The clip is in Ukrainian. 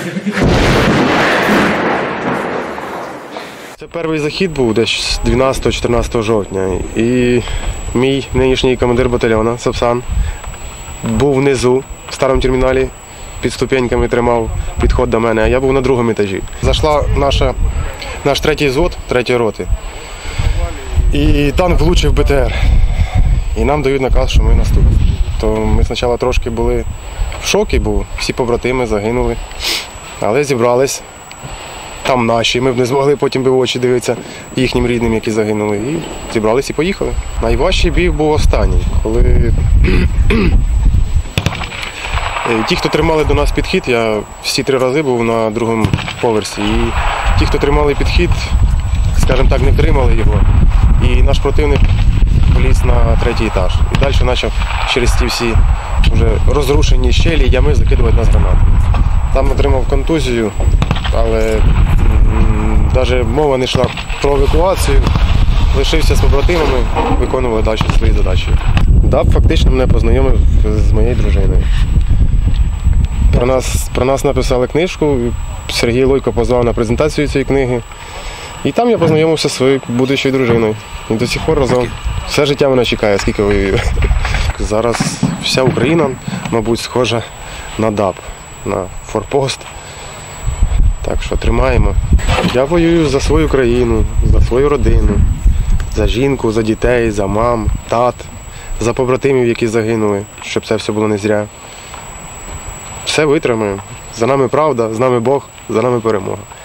Це перший захід був десь 12-14 жовтня. І мій нинішній командир батальйону Сапсан був внизу, в старому терміналі, під ступеньками тримав підход до мене, а я був на другому етажі. Зайшла наш третій взвод, третьої роти, і танк влучив БТР. І нам дають наказ, що ми наступні. То ми спочатку трошки були в шокі, бо всі побратими загинули, але зібрались. Там наші, ми б не змогли потім в очі дивитися їхнім рідним, які загинули. І зібрались і поїхали. Найважчий бій був останній, коли ті, хто тримали до нас підхід, я всі 3 рази був на другому поверсі. І ті, хто тримали підхід, скажімо так, не втримали його. І наш противник поліз на 3-й етаж. І далі почав через ті всі вже розрушені щелі, ями закидувати нас гранати. Там отримав контузію, але навіть мова не йшла про евакуацію. Лишився з побратимами, виконували далі свої задачі. ДАП фактично мене познайомив з моєю дружиною. Про нас написали книжку, Сергій Лойко позвав на презентацію цієї книги. І там я познайомився зі своєю будущою дружиною. І до сих пор разом. Все життя вона чекає, скільки воює. Зараз вся Україна, мабуть, схожа на ДАП, на форпост. Так що тримаємо. Я воюю за свою країну, за свою родину, за жінку, за дітей, за мам, тат, за побратимів, які загинули, щоб це все було не зря. Все витримаємо. За нами правда, з нами Бог, за нами перемога.